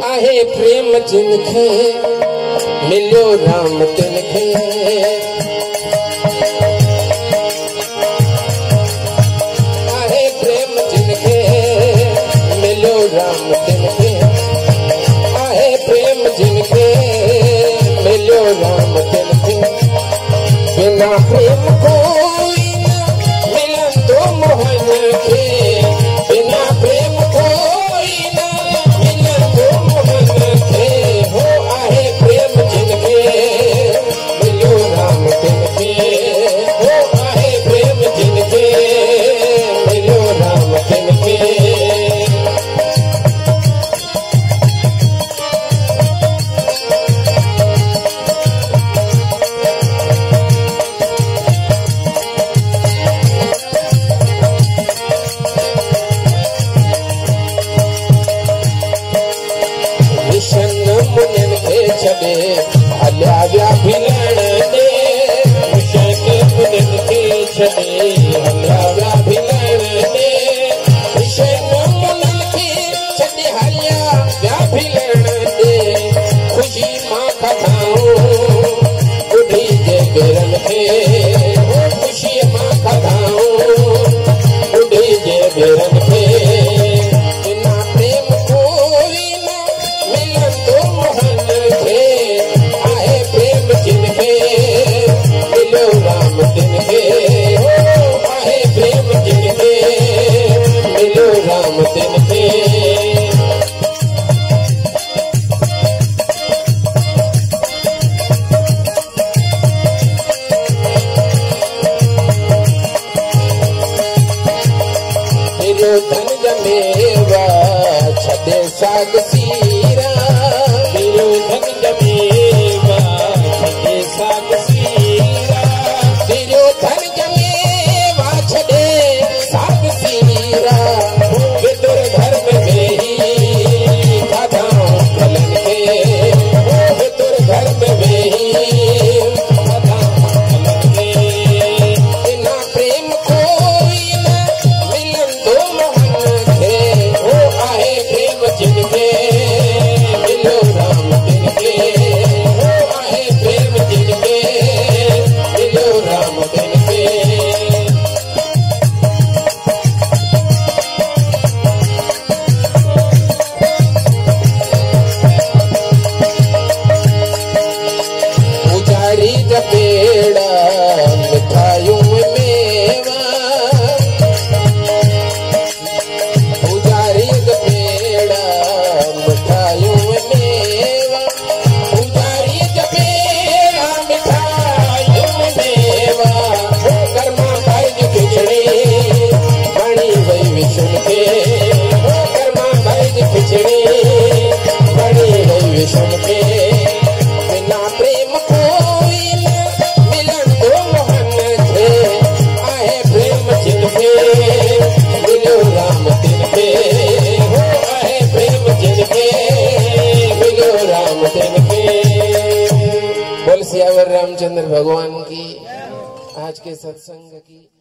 आहे प्रेम जिनखे मिलियो राम तिनखे आहे प्रेम जिनखे मिलियो राम तिनखे आहे प्रेम जिनखे मिलियो राम तिनखे बिना प्रेम कोई न मिलंदो मोहन खे बिना प्रेम कोई न मिलंदो मोहन खे हो आहे प्रेम जिनखे मिलियो राम तिनखे हो आहे प्रेम जिनखे मिलियो राम तिनखे हलिया विया भिलण दे मुशन मुनन खे छॾे हलिया विया भिलण दे मुशन मुनन खे छॾे हलिया विया भिलण दे ख़ुशी मां खधाऊं बुढ़ी जे बेरन खे ख़ुशी मां खधाऊं बुढ़ी जे बेरन खे बिना प्रेम कोई न मिलंदो मोहन खे आहे प्रेम जिनखे मिलियो राम तिनखे हो आहे प्रेम जिनखे मिलियो राम तिनखे मिलियो धन जमेवा छॾे साग सीरा मिलियो धन जमेवा छॾे साग सीरा मिलियो धन जमेवा छॾे साग सीरा विदुर घर में वेही खाधाऊं फलन खे विदुर घर में वेही खाधाऊं फलन खे बिना प्रेम कोई न मिलंदो मोहन खे हो आहे प्रेम जिनखे मिलियो राम तिनखे हो आहे प्रेम जिनखे मिलियो राम तिनखे पुजारी जा पेड़ा मिठाइयों में मेवा पुजारी जा पेड़ा मिठाइयों में मेवा पुजारी जा पेड़ा मिठाइयों में मेवा कर्मा भाई जी खिचड़ी बणी वई विष्णु खे कर्मा भाई जी खिचड़ी बणी वई विष्णु खे बिना प्रेम कोई न मिलंदो मोहन खे आहे प्रेम जिनखे मिलियो राम तिनखे हो आहे प्रेम जिनखे मिलियो राम तिनखे। बोल सियावर रामचंद्र भगवान की। आज के सत्संग की